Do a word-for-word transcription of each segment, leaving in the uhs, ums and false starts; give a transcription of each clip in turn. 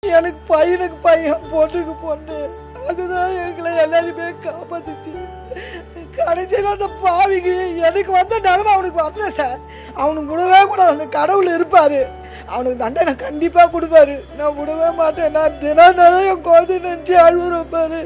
எனக்கு பையனுக்கு பையன் பொண்ணுக்கு பொண்ணு அதுதான் எங்களை எல்லாருமே காப்பாத்துச்சு. கடைசியில் அந்த பாவிக்கு எனக்கு வந்த நிலைமை அவனுக்கு வரல சார். அவனுக்கு விடவே கூடாது. அந்த கடவுள் இருப்பாரு, அவனுக்கு தண்டனை கண்டிப்பா கொடுப்பாரு. நான் விடவே மாட்டேன். நான் தினம் தினம் என் குழந்தை நினைச்சு அழுகுறேன் பாரு.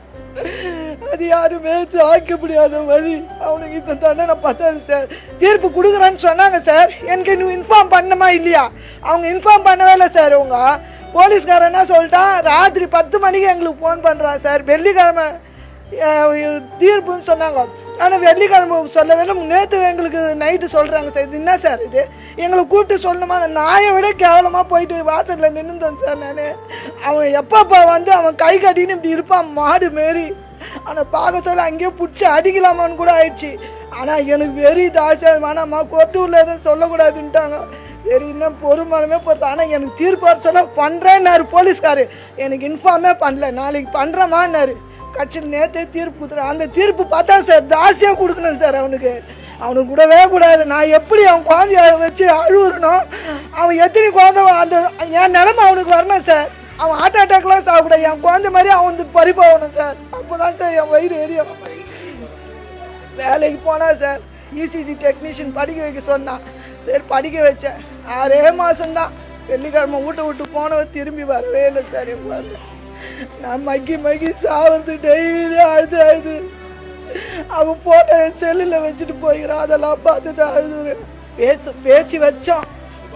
அது யாருமே தாக்க முடியாத வழி. அவனுக்கு இந்த தண்டனை பத்தாது சார். தீர்ப்பு கொடுக்குறேன்னு சொன்னாங்க சார். எனக்கு இன்னும் இன்ஃபார்ம் பண்ணமா இல்லையா? அவங்க இன்ஃபார்ம் பண்ணவே இல்லை சார். அவங்க போலீஸ்காரன் என்ன சொல்லிட்டான், ராத்திரி பத்து மணிக்கு எங்களுக்கு ஃபோன் பண்ணுறான் சார். வெள்ளிக்கிழமை தீர்ப்புன்னு சொன்னாங்க. ஆனால் வெள்ளிக்கிழமை சொல்லவே இல்லை. நேற்று எங்களுக்கு நைட்டு சொல்கிறாங்க சார். இது என்ன சார் இது? எங்களை கூப்பிட்டு சொல்லணுமா? அந்த நாயை விட கேவலமாக போயிட்டு வாசலில் நின்றுந்தேன் சார் நான். அவன் எப்பப்போ வந்து அவன் கை கட்டின்னு இப்படி இருப்பான் மாடு மாரி. ஆனால் பார்க்க சொல்ல அங்கேயே பிடிச்சி அடிக்கலாமான்னு கூட ஆயிடுச்சு. ஆனால் எனக்கு வெறி தாசை வேணாம்மா, கொட்டூரில் எதுவும் சொல்லக்கூடாதுன்ட்டாங்க. சரி இன்னும் பொறுமனமே பொறுத்து. ஆனால் எனக்கு தீர்ப்பு சொல்ல பண்ணுறேன்னாரு போலீஸ்காரு. எனக்கு இன்ஃபார்மே பண்ணல. நாளைக்கு பண்ணுறமான்னாரு. கட்சியில் நேற்றே தீர்ப்பு கொடுத்துறேன். அந்த தீர்ப்பு பார்த்தா சார் ஜாஸ்தியாக கொடுக்கணும் சார். அவனுக்கு அவனுக்கு விடவே கூடாது. நான் எப்படி அவன் குழந்தைய வச்சு அழுவுறணும், அவன் எத்தனை குழந்தை அந்த என் நிலைமை அவனுக்கு வரணும் சார். அவன் ஹார்ட் அட்டாக்லாம் சாப்பிட என் குழந்தை மாதிரி அவன் வந்து பறிப்பாகணும் சார். அப்போ தான் சார் என் வயிறு எரியும். வேலைக்கு போனால் சார் இசிஜி டெக்னீஷியன் படிக்க வைக்க சொன்னான். சரி படிக்க வச்சேன். ஆறே மாதம்தான். வெள்ளிக்கிழமை வீட்டை விட்டு போனவன் திரும்பி வரவே இல்லை சார். என் குழந்தை நான் மக்கி மக்கி சாவது டெய்லி அழுது அழுது அவன் போட்ட என் செல்லில் வச்சுட்டு போய்கிறான். அதெல்லாம் பார்த்துட்டு அழுது பேச்சு பேச்சு வச்சோம்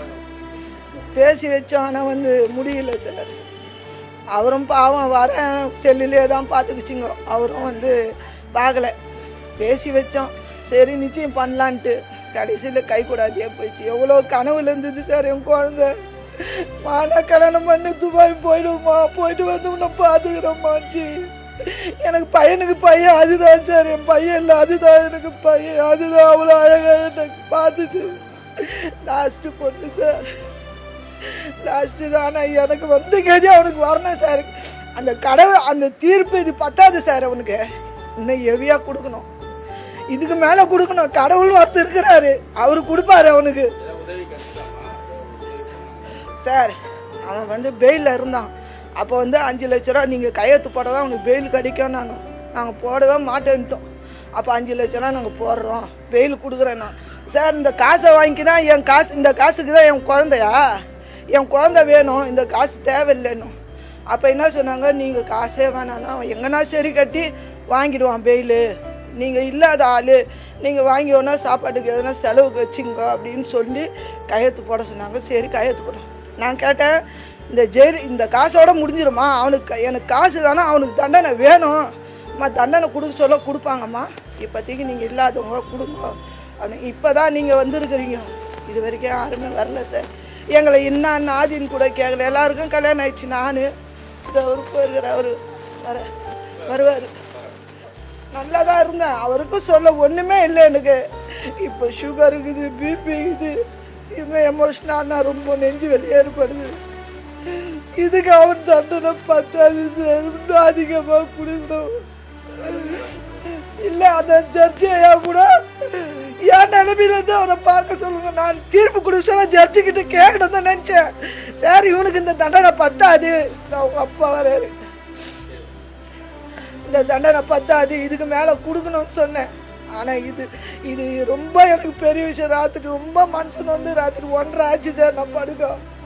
பேசி வச்சோம் ஆனால் வந்து முடியல சார். அவரும் பாவம் வர செல்லிலே தான் பார்த்துக்கிச்சிங்க. அவரும் வந்து பார்க்கல. பேசி வச்சோம். சரி நிச்சயம் பண்ணலான்ட்டு கடைசியில் கை கூடாதியா போயிடுச்சு. எவ்வளோ கனவுல இருந்துச்சு சார் என் குழந்தை. மானா கல்யாணம் பண்ணி துபாய் போயிடுமா, போயிட்டு வந்து உன்னை பார்த்துக்கிறோமாச்சு. எனக்கு பையனுக்கு பையன் அதுதான் சார். என் பையன் இல்லை, அதுதான் எனக்கு பையன். அதுதான் அவ்வளோ அழகாக எனக்கு பார்த்துது. லாஸ்ட்டு பொண்ணு சார். லாஸ்ட்டு தான். ஆனால் எனக்கு வந்து கேஜி அவனுக்கு வரணும் சார். அந்த கடவுள் அந்த தீர்ப்பு இது பத்தாது சார். அவனுக்கு இன்னும் ஹெவியாக கொடுக்கணும். இதுக்கு மேலே கொடுக்கணும். கடவுள் ஒருத்தர் இருக்கிறாரு, அவரு கொடுப்பாரு அவனுக்கு சார். அவன் வந்து பெயிலில் இருந்தான். அப்போ வந்து அஞ்சு லட்ச ரூபா நீங்கள் கையெழுத்து போட தான் அவனுக்கு பெயில் கிடைக்கும். நாங்கள் நாங்கள் போடவே மாட்டேன்ட்டோம். அப்போ அஞ்சு லட்ச ரூபா நாங்கள் போடுறோம், பெயில் கொடுக்குறேன்னா சார். இந்த காசை வாங்கிக்கினா என் காசு, இந்த காசுக்கு தான் என் குழந்தையா, என் குழந்தை வேணும், இந்த காசு தேவையில்லைன்னு. அப்போ என்ன சொன்னாங்க, நீங்கள் காசே வேணான்னா அவன் எங்கன்னா சரி கட்டி வாங்கிடுவான் பெயிலு. நீங்கள் இல்லாத ஆள், நீங்கள் வாங்கி ஒன்றா சாப்பாட்டுக்கு எதனா செலவுக்கு வச்சுங்க அப்படின்னு சொல்லி கையெழுத்து போட சொன்னாங்க. சரி கையெழுத்து போட. நான் கேட்டேன், இந்த ஜெயில் இந்த காசோட முடிஞ்சிருமா? அவனுக்கு எனக்கு காசு வேணாம், அவனுக்கு தண்டனை வேணும். அம்மா தண்டனை கொடுக்க சொல்ல கொடுப்பாங்கம்மா. இப்போதைக்கு நீங்கள் இல்லாதவங்க கொடுங்க அப்படின்னு. இப்போ தான் நீங்கள் வந்துருக்குறீங்க. இது வரைக்கும் யாருமே வரல சார். எங்களை என்ன ஆதின்னு கூட கேட்கல. எல்லாருக்கும் கல்யாணம் ஆயிடுச்சு. நான் இந்த அவருக்கு இருக்கிற அவர் வர வருவார். நல்லா தான் இருந்தேன். அவருக்கும் சொல்ல ஒன்றுமே இல்லை எனக்கு. இப்போ சுகர் இருக்குது, பிபி இருக்குது, இன்னும் எமோஷனாக ரொம்ப நெஞ்சு வெளியே ஏற்படுது. இதுக்கு அவன் தண்டனை பத்தாது சார். இன்னும் அதிகமாக கொடுக்கணும். இல்லை அந்த ஜட்ஜையா கூட என் நிலைமையிலேருந்து அவரை பார்க்க சொல்லுங்க. நான் தீர்ப்பு கொடுக்க சொல்ல ஜட்ஜு கிட்ட கேட்கணும் தான் நினச்சேன். சார் இவனுக்கு இந்த தண்டனை பத்தாது. அவங்க அப்பா வராரு, இந்த தண்டனை பத்தாது, இதுக்கு மேலே கொடுக்கணும்னு சொன்னேன். ஆனால் இது இது ரொம்ப எனக்கு பெரிய விஷயம். ராத்திரி ரொம்ப மனுஷன் வந்து ராத்திரி ஒன்றரை ஆச்சு சார் நான் படுக்க.